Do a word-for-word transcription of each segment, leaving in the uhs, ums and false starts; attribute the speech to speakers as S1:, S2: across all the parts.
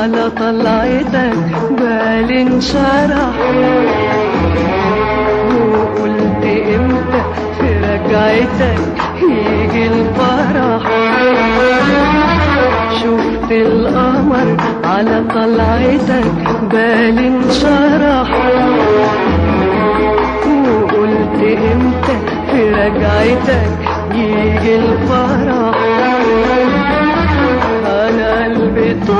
S1: على طلعتك بالي انشرح، وقلت امتى في رجعتك يجي الفرح. شفت القمر على طلعتك بالي انشرح، وقلت امتى في رجعتك يجي الفرح. انا قلبي طار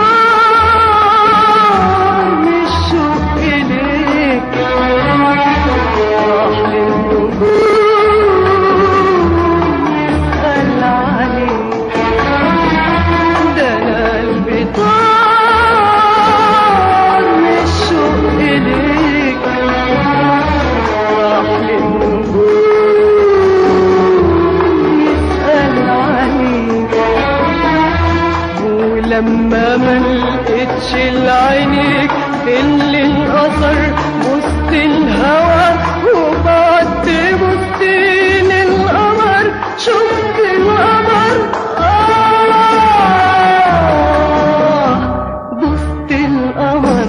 S1: من الشوق اليك، راح للنجوم يسأل عليك. ده انا قلبي طار من الشوق اليك، راح للنجوم لما ما لقيتش لعينيك اللي انقصر وسط الهوى، وبعدت بستين القمر شفت القمر آه بوسط القمر.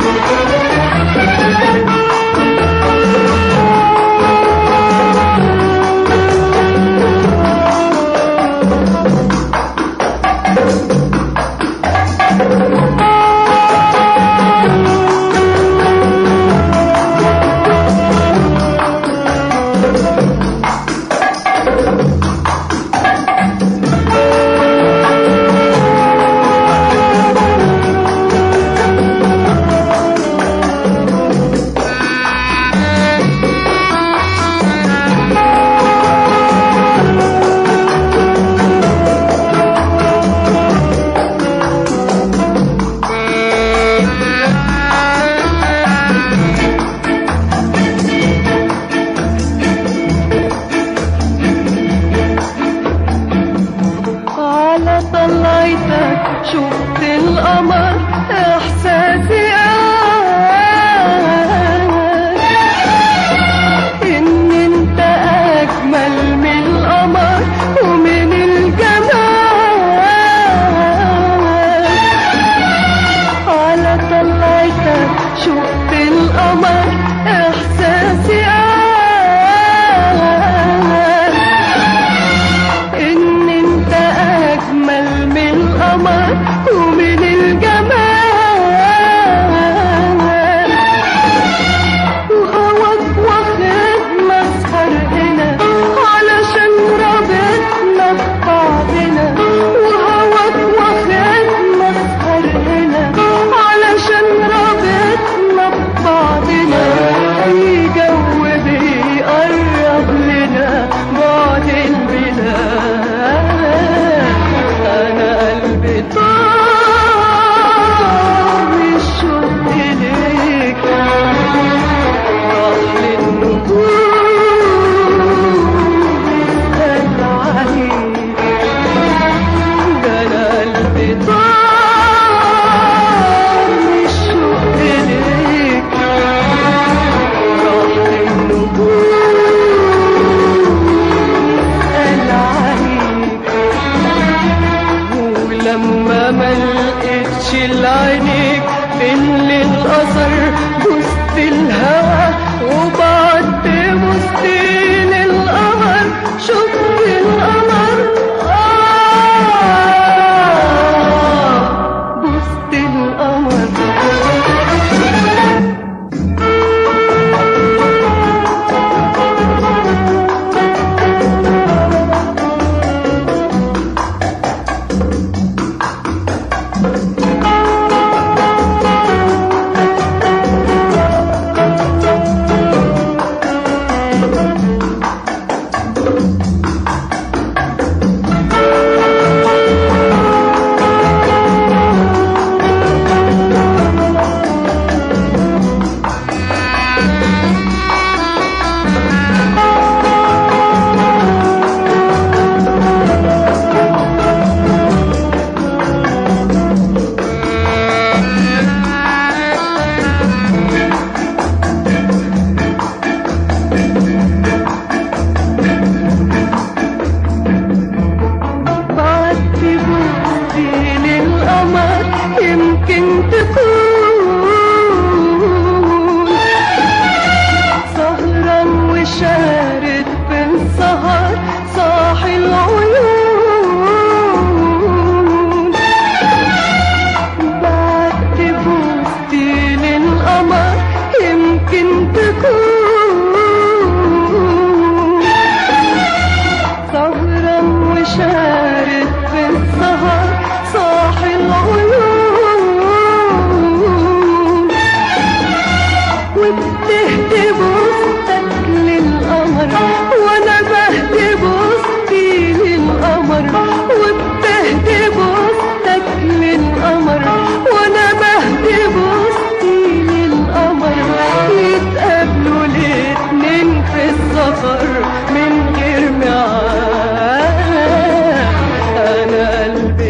S1: سفر من غير ميعاد. انا قلبي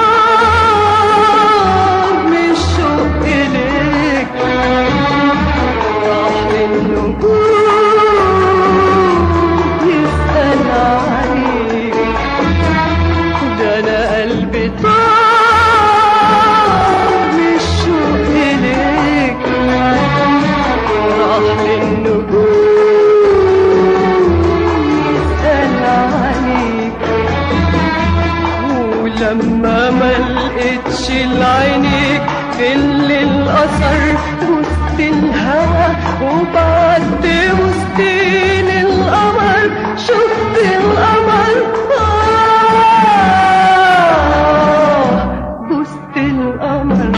S1: طار من الشوق اليك، راح للنجوم يسأل عليك. ده انا قلبي طار من الشوق اليك، راح للنجوم يسأل عليك. ولما ما لقيتش لعينيك ظل الأثر وسط الهوى، وبعد وسطين القمر شفت القمر آه وسط القمر.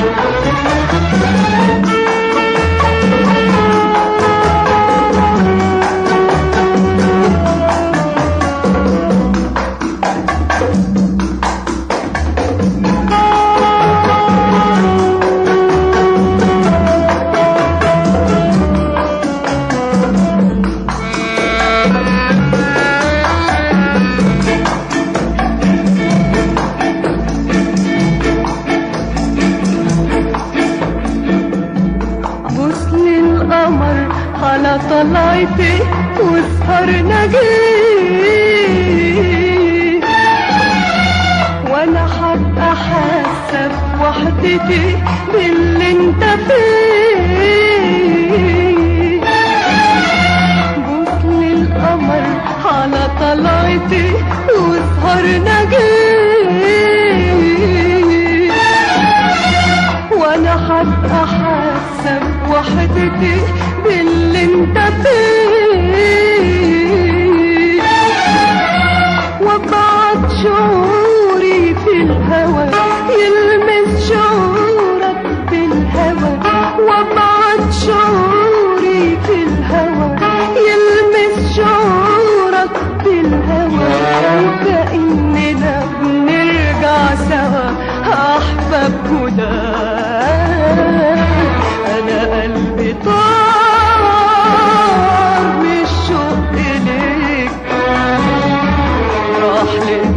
S1: على طلعتي وسهرنا جيه، وانا حابة حاسة بوحدتي باللي انت فيه. بوس للقمر على طلعتي وسهرنا جيه، وانا حابة حاسة بوحدتي باللي انت فيه. وابعت شعوري في الهوى يلمس شعورك بالهوى، وابعت شعوري في الهوى يلمس شعورك بالهوى. وكأننا بنرجع سوا أحباب جداد. أنا قلبي طار من الشوق إليك، راح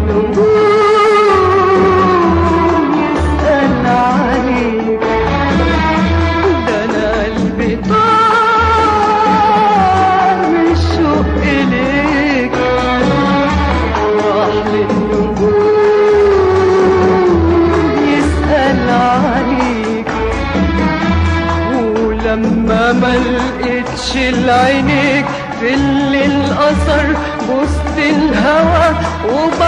S1: للنجوم يسأل عليك. ده أنا قلبي طار من الشوق إليك، راح للنجوم يسأل عليك. ولما ما لقيتش لعينيك ظل الأثر وسط الهوى،